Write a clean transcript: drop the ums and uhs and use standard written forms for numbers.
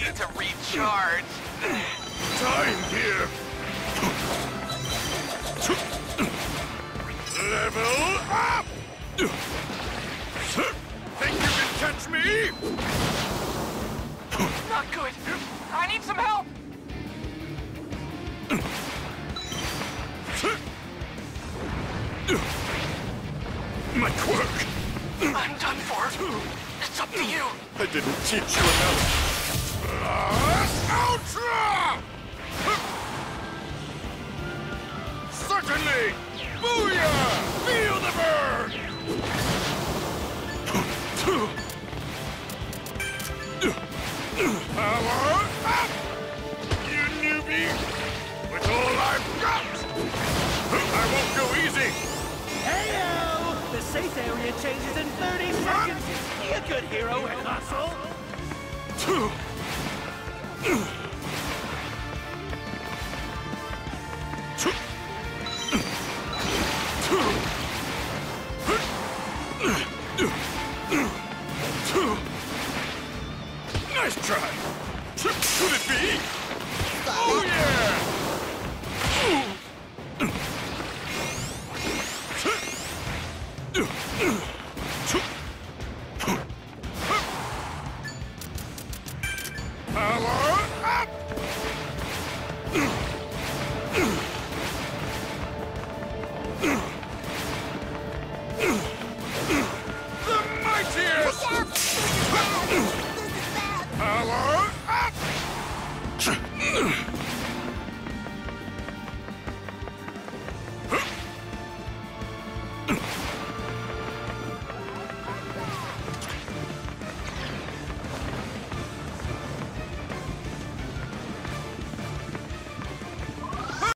need to recharge. Time here. Level up! Think you can catch me? Not good. I need some help. My quirk! I'm done for. It's up to you. I didn't teach you enough. Ultra! Certainly! Booyah! Feel the burn! Power up! You newbie! With all I've got! I won't go easy! Heyo! The safe area changes in 30 seconds! Be a good hero and hustle! Nice try! Could it be? Oh yeah! Power up! The mightiest! Power up!